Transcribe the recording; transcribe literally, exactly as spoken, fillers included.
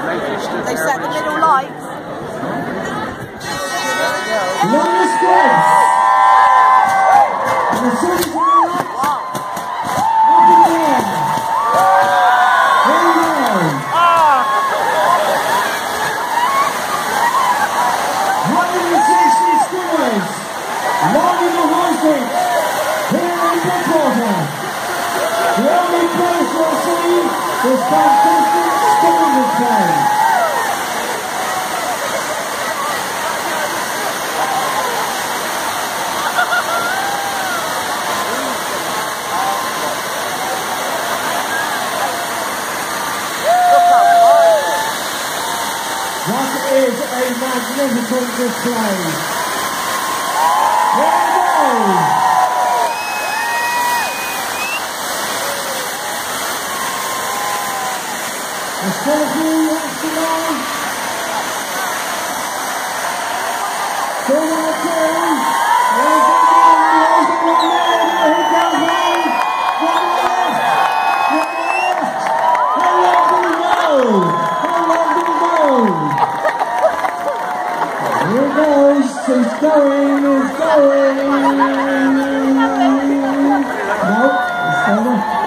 They set the middle lights. Longest race. And as soon as we lights, up in the air. Here we go. one hundred sixty skimmers. Logging the horses. Here in Bridgewater. The only place you'll see is fantastic skimming train. That is a magnificent display. There it goes. There's still a few laps to go. Still number two. There's the one. There's the one there. Here he goes home. One left. One left. How long do we go? How long do we go? Here it goes, he's going, he's going. Nope, he's still there.